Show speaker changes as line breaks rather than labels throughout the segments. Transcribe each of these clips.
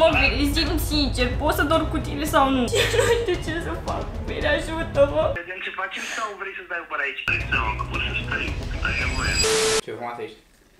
Mă, zi-mi sincer, pot să dorm cu tine sau nu? Nu știu ce să fac, bine, ajută-mă.
Vedem ce facem sau vrei să stai pe aici? Vrei să poți să stai, ai nevoie.
Ce frumoasă ești.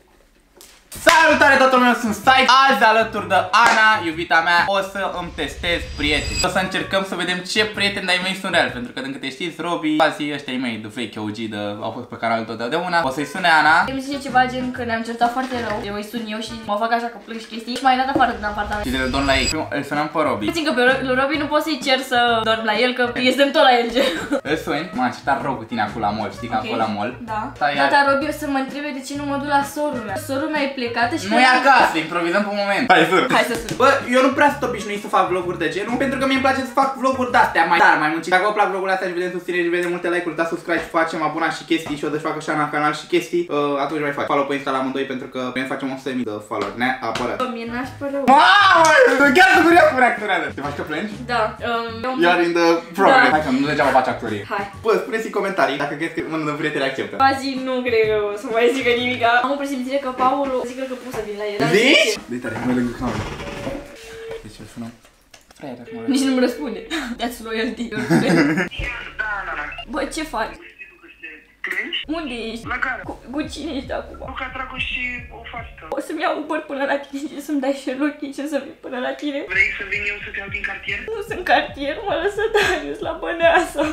Salutare toată lumea, sunt Sai. Azi alături de Ana, iubita mea, o să îmi testez prieteni. O să încercăm să vedem ce prieteni de-ai mei sunt reali. Pentru că, din câte știți, Robi, alții ăștia ai mei de vechi OG, au fost pe canalul totdeauna. O să-i sune Ana.
Îmi zice ceva gen că ne-am certat foarte rău. Eu îi sun eu și mă fac așa că plâng și chestii și m-ai dat afară din apartament.
Și de dorm la ei. Îl sunăm pe Robi.
Puțin că pe Robi nu pot să-i cer să dorm la el, că este tot la el gen.
Îl suni, m-am certat rău cu tine acum la mall, știi că am fost la mall.
Da. Tata Robi o să mă întrebe de ce nu mă duc la sorul meu. Sorul meu e plecată și...
Nu e acasă, improvizăm pe un moment. Hai să.
Hai să sun.
Bă, eu nu prea sunt obișnuit să fac vloguri de genul, pentru că mie îmi place să fac vloguri de-astea mai tare, mai muncit. Dacă vă plac vlogurile astea și vedem susținere și vedem multe like-uri, dați subscribe și facem abonați și chestii și o să-și facă așa la canal și chestii, atunci mai fac follow pe Insta la amândoi pentru că vrem să facem 100.000 de follower, ne apără.
Mie n-aș pără.
Mamă, chiar să curia cu reacționează. Te faci că plângi?
Da.
Iar in the progress.
Da.
Hai că nu degeaba faci actorie.
Hai.
Bă, spuneți în comentarii dacă crezi că unul de prieteni acceptă.
Azi nu cred că o să mai zică nimica. Am o presimțire că Paul o zică că pot să vin la el.
Zici? Dă-i tare, mai lângă cameră. Deci îl sunăm. Fraier, acum.
Nici nu-mi răspunde. That's loyalty.
Da, Ana.
Bă, ce faci?
Plângi?
Unde ești?
La care?
Cu cine ești acum?
Cu Catracu și o fată.
O să-mi iau Uber până la tine și să-mi dai și location să vin până la tine.
Vrei să vin eu să te iau din cartier?
Nu sunt cartier, mă lăsă Darius la Băneasa.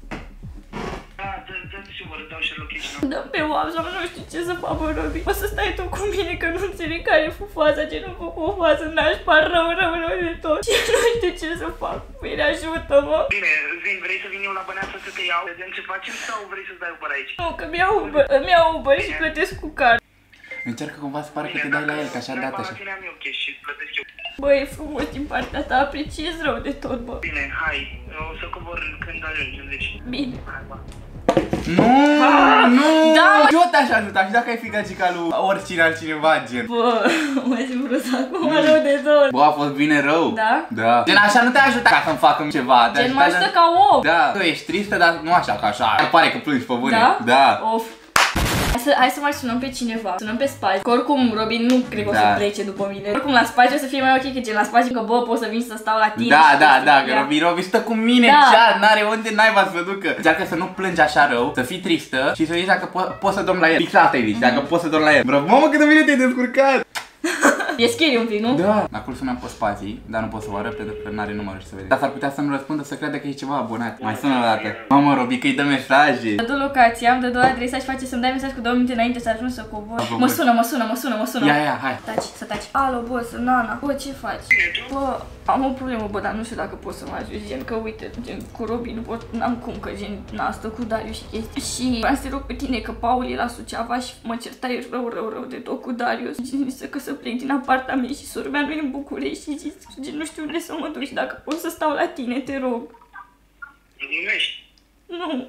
Da, dă-te și vă dau și location.
Dă pe WhatsApp, nu știu ce să fac, bă, Robi. O să stai tu cu mine că nu înțeleg care e faza, ce nu fac o fază, n-aș par rău de tot. Și nu știu ce să fac. Bine, ajută-mă.
Bine, vin, vrei să vin eu la Băneasa să te iau? Vedem ce facem sau vrei să stai Uber aici?
Nu, că îmi iau Uber și plătesc cu card.
Încearcă cumva să pară că te dai la el, că așa dată așa.
Bine, am eu cash și plătesc eu.
Bă, e frumos din partea ta, apreciez rău de tot, bă.
Bine, hai, o să cobor când ajungem, deci.
Bine.
Hai, bă.
Nu, nu!
Da,
eu te-aș ajuta și dacă ai fi gagica lui oricine altcineva, gen.
Bă, mă simt prost acum rău de tot.
Bă, a fost bine rău.
Da?
Da. Gen așa nu te ajută ca să-mi facă ceva.
Gen mă ajută ca om.
Da. Tu ești tristă, dar nu așa, ca așa. Pare că plângi pe bune.
Da?
Da.
Of. Hai să mai sunăm pe cineva. Sunăm pe spațiu. Că oricum Robin nu cred că o să plece după mine. Oricum la spațiu o să fie mai ok, că gen la spațiu că bă, pot să vin să stau la tine.
Da, că Robi stă cu mine, cea, n-are unde naiba să ducă. Încearcă să nu plângi așa rău, să fii tristă și să zici dacă poți să dormi la el. Fix asta îi zici, dacă poți să dormi la el. Mamă, cât de bine te-ai descurcat!
E scary un pic, nu?
Da. Acum sunăm pe spații, dar nu pot să o arăt pentru că n-are numărul și să vede. Dar s-ar putea să-mi răspundă să creadă că e ceva abonat. Mai sună o dată. Mamă, Robi, că îi dă mesaje.
Dă locația, îmi dă două adresa și face să-mi dai mesaj cu 2 minute înainte să ajung să cobor. Mă sună.
Ia, hai.
Să taci. Alo, bă, sunt Ana. Bă, ce faci? Bă, am o problemă, bă, dar nu știu dacă pot să mă ajut. Gen că, uite, gen cu Robi nu pot, n-am cum, că gen n-a cu Darius și chestii. Și vreau să te rog pe tine că Paul e la Suceava și mă certai rău de tot cu Darius. Gen, că să plec din apartament și sora mea nu e în București și zic, gen, nu știu unde să mă duc și dacă pot să stau la tine, te rog.
Glumești?
Nu.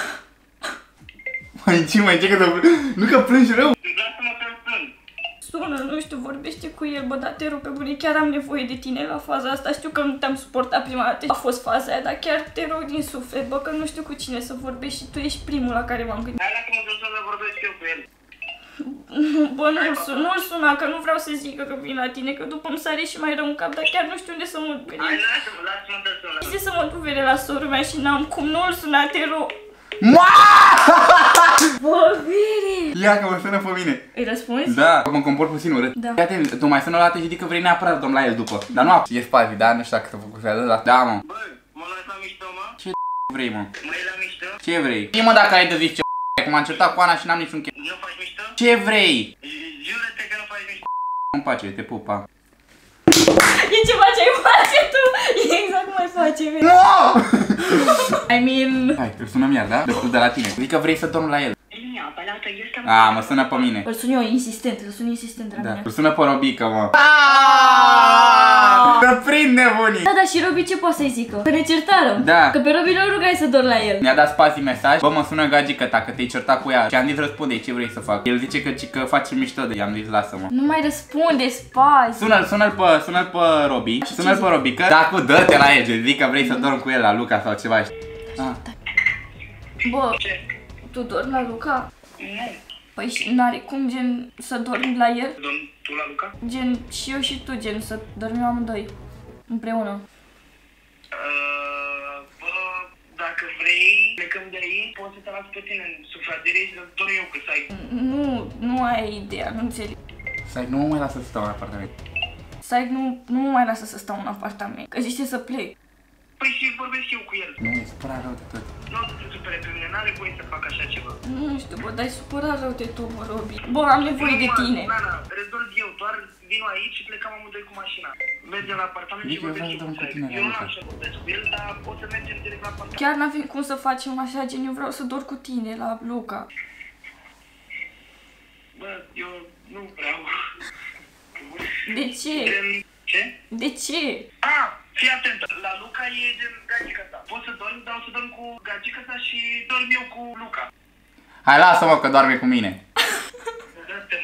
Mai ce că nu că plângi rău.
Lasă-mă să-l plâng.
Sună, nu știu, vorbește cu el, bă, dar te rog pe bune, chiar am nevoie de tine la faza asta. Știu că nu te-am suportat prima dată, a fost faza aia, dar chiar te rog din suflet, bă, că nu știu cu cine să vorbești și tu ești primul la care m-am gândit.
Hai, lasă-mă să vorbesc eu cu el.
Bă, nu-l suna, că nu vreau să zică că vin la tine, că după îmi sare și mai rău în cap, dar chiar nu știu unde să mă duc.
Hai, lasă-mă să sună.
Zice să mă duc vere la sora mea și n-am cum, nu-l suna, te rog. Bă, Vere!
Ia că mă sună pe mine.
Îi răspunzi?
Da, mă comport puțin urât.
Da.
Fii atent, tu mai sună o dată și zic că vrei neapărat să dormi la el după. Dar nu e spazi, da? Nu știu dacă te-a făcut fează, dar da, mă.
Bă, mă las la mișto, mă?
Ce vrei, mă?
Mă iei la mișto?
Ce vrei? Zi, mă, dacă ai de zis ce că m-am certat cu Ana și n-am niciun chef.
Nu faci mișto?
Ce vrei?
Jură-te că nu faci mișto.
Nu-mi place, te pupa.
E ceva ce ai face tu! E exact cum ai face, Vere.
No!
I mean...
Hai, îl sunăm iar, da? De la tine. Zic că vrei să dormi la el. A, mă sună pe mine.
Îl sun eu insistent, la
Da,
mine.
îl sună pe Robică, mă. Să prind nebunii.
Da, și Robi ce poate să-i zică? Că ne certarăm.
Da.
Că pe Robi nu rugai să dor la el.
Mi-a dat spații mesaj. Bă, mă sună gagică ta, că te-ai certat cu ea. Și am zis răspunde, ce vrei să fac? El zice că face mișto de i-am zis lasă-mă.
Nu mai răspunde, spazi.
Sună-l pe Robi. Sună-l pe Robică. Da, cu dă-te la el, zic că vrei să dormi cu el la Luca sau ceva.
Bă,
Ce?
tu dormi la Luca?
Nu.
Păi și n-are cum gen să dormi la el?
Tu la Luca?
Gen, și eu și tu, gen, să dormim amândoi. Împreună.
Bă, dacă vrei, plecăm de aici, poți să te las pe tine în sufragerie și să dorm eu, că să ai...
Nu ai ideea, nu înțeleg.
Sai, nu mă mai lasă să stau în apartament.
Sai, nu mă mai lasă să stau în apartament, că zice să plec.
Păi și vorbesc eu cu el.
Nu, e supărat rău de tot.
Nu te supere pe mine, n-are voie să fac așa ceva.
Nu știu, bă, dai supărat rău de tot, bă, Robi. Bă, am nevoie de tine.
Nana, rezolv eu, doar vin aici și plecăm amândoi cu mașina. Mergem la apartament și vorbesc eu cu el. Eu nu am să vorbesc cu el, dar o să mergem direct la apartament.
Chiar n-avem cum să facem așa, gen, eu vreau să dorm cu tine la Luca.
Bă, eu nu vreau.
De ce?
Ce?
De ce?
Fii atent, la Luca e din gagica ta. Poți să dormi, dar o să dorm cu gagica ta și dorm eu cu Luca.
Hai, lasă-mă că doarme cu mine.
Dă-te,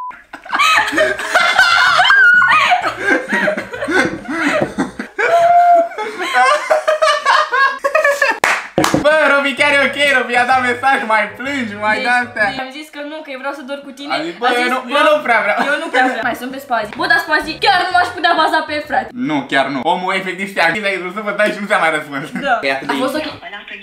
Bă, Robi, chiar e ok, Robi, a dat mesaj, mai plângi, mai
Deci,
de-astea.
am zis că nu, că eu vreau să dorm cu tine.
A zis, bă, eu nu prea vreau.
Eu nu prea vreau. Mai sunt pe spazi. Bă, dar spazi, chiar nu m-aș putea baza pe el, frate.
Nu, chiar nu. Omul efectiv se activ, ai să vă dai și nu ți-a mai răspuns.
Da.
A
fost ok.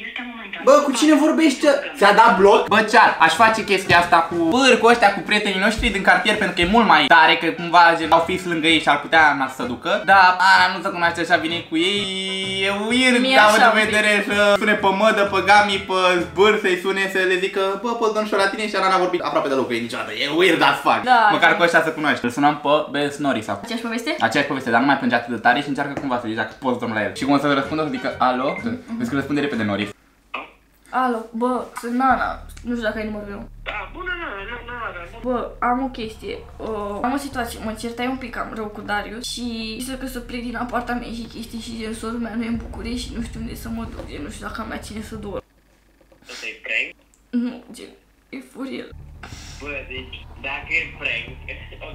Bă, cu cine vorbești? Ți-a dat bloc? Bă, chat, aș face chestia asta cu cu ăștia, cu prietenii noștri din cartier, pentru că e mult mai tare, că cumva gen, au fi lângă ei și ar putea să ducă. Dar Ana nu se cunoaște așa bine cu ei. E weird, având în vedere să sune pe mădă, pe gami, pe zbâr, să-i sune, să le zică, bă, poți dormi și la tine, și Ana n-a vorbit aproape deloc cu ei niciodată. E weird as fuck.
Da,
măcar cu ăștia să cunoști. Îl sunam pe Best Nori sau
Aceeași poveste?
aceeași poveste, dar nu mai plânge atât de tare și încearcă cumva să zici dacă poți dormi la el. Și cum o să răspundă, o să zică, alo? Vezi că răspunde repede Nori.
Alo, bă, sunt Nana. Nu știu dacă ai numărul meu.
Da, bună, nu.
Bă, am o chestie. Am o situație. Mă certai un pic cam rău cu Darius și zic că să plec din apartament și chestii și gen sorul mea nu e în București și nu știu unde să mă duc. Gen, nu știu dacă am la cine să dorm.
Asta e prank?
Nu, gen, e furiel.
Bă, deci, dacă e prank, ok.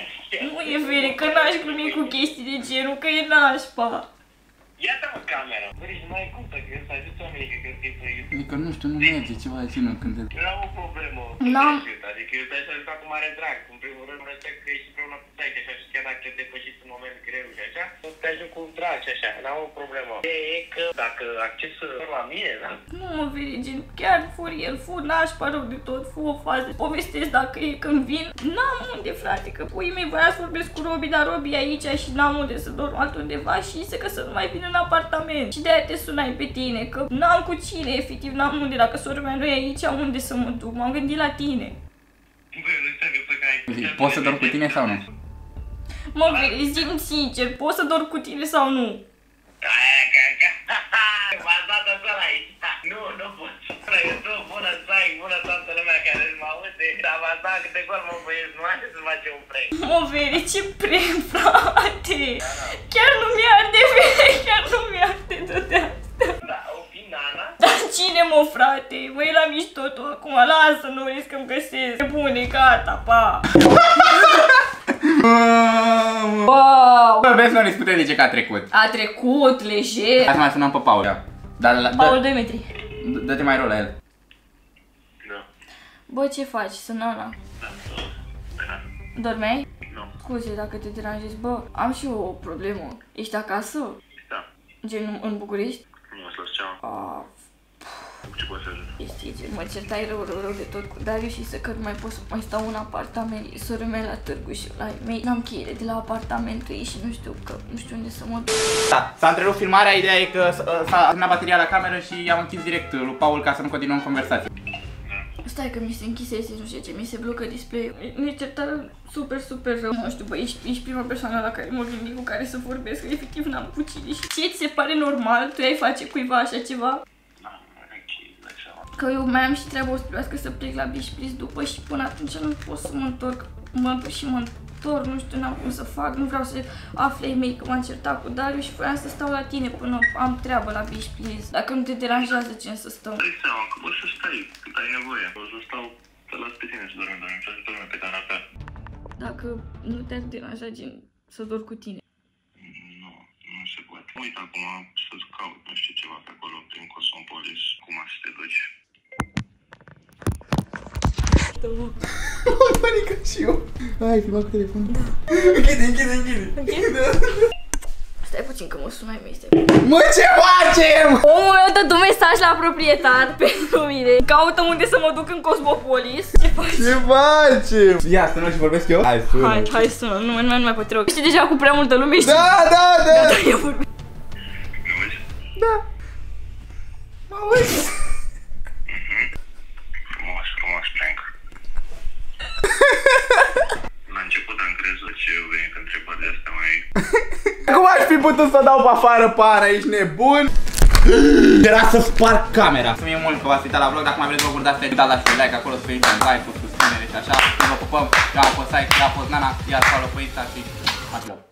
Nu e vere, că n-aș glumi cu chestii de genul, că e nașpa.
Ia-te-mă camera. Bă, deci nu ai cum să ajuți oamenii că când e
Adică nu știu, nu merge ceva de genul când te...
Eu am o problemă. Adică eu te-aș ajuta cu mare drag. În primul rând, respect că ești împreună cu taică și așa, chiar dacă te depășiți în moment greu și așa, te ajut cu drag și așa, n-am o problemă. E că dacă acces la mine, da?
Nu mă vede, gen, chiar furiel, nașpa rău de tot, o fază. Povestesc dacă e când vin. N-am unde, frate, că puii mei voia să vorbesc cu Robi, dar Robi e aici și n-am unde să dorm altundeva și zice că să nu mai vin în apartament. Și de-aia te sunai pe tine, că n-am cu cine, efectiv, n-am unde. Dacă sora mea nu e aici, unde să mă duc? M-am gândit la tine.
Bă, nu știu că ai...
Poți să dormi cu tine sau nu?
Mă, zi-mi sincer, poți să dormi cu tine sau nu?
M-a dat așa la aici. Nu pot. Eu sunt bună, stai, bună toată lumea care mă aude. Dar m-a dat câte gol, mă băieți, nu are să face un prank.
Mă, vede, ce prank, frate! Chiar nu mi-arde, vede, chiar nu mi-arde de asta.
Da, o fi Nana.
Dar cine, mă, frate? Mă, e la mișto tu acum, lasă, nu risc că-mi găsesc. Bune, gata, pa! Wow!
Bă, vezi, nu îți puteți zice că a trecut.
A trecut, lejer.
Hai să mai sunăm pe Paul.
Paul 2 metri.
Dă-te mai rol la el.
Da.
Bă, ce faci? Sunt Nana.
Da.
Dormeai?
Nu.
Scuze dacă te deranjezi. Bă, am și eu o problemă. Ești acasă?
Da.
Gen în București?
Nu o să-ți ceau. Ce poți să ajut?
Este gen, mă certai rău de tot cu Darius și să că nu mai pot să mai stau în apartament. Sora mea la târgu și la ei mei. N-am cheile de la apartamentul ei și nu știu unde să mă duc.
Da, s-a întrerupt filmarea, ideea e că s-a terminat bateria la cameră și am închis direct lui Paul ca să nu continuăm conversația.
Stai că mi se închisese, nu știu ce, mi se blocă display-ul. Ne certară super rău. Nu știu, bă, ești prima persoană la care mă gândi cu care să vorbesc, că efectiv n-am cu cine. Și ce ți se pare normal? Tu ai face cuiva așa ceva? Că eu mai am și treaba ospălească să plec la Beach Please după și până atunci nu pot să mă întorc. Mă duc și mă întorc, nu știu, n-am cum să fac, nu vreau să afle ei mei că m-am certat cu Darius și voiam să stau la tine până am treabă la Beach Please. Dacă nu te deranjează, ce să stau?
Dai seama că poți să stai cât ai nevoie. O să stau, te las pe tine să dormi, să dormi pe canapea.
Dacă nu te-ar deranja, gen, să dorm cu tine.
Nu se poate. Uite acum să-ți caut, nu știu, ceva pe acolo, prin Cosmopolis, cum să te duci.
panicat și eu. Hai, filma cu telefonul. Închide.
Stai puțin că mă sună ai mei.
Mă, ce facem?
Omul meu dă un mesaj la proprietar pentru mine. Caută unde să mă duc în Cosmopolis. Ce
facem? Ia, sună și vorbesc eu?
Hai sună, nu mai pot rău. Știi deja cu prea multă lume, știi?
Da.
Gata, eu vorbesc.
Da. Mă auzi?
Frumos, prank. La început am crezut ce au venit întrebări de astea mai...
Cum aș fi putut să dau pe afară pe Ana, ești nebun? Era să sparg camera. Mulțumim mult că v-ați uitat la vlog, dacă mai vreți vloguri de astea, dați și like acolo, să veniți în like, cu susținere și așa. Vă pupăm, eu am fost Sai, ea a fost Nana, iar follow pe Insta și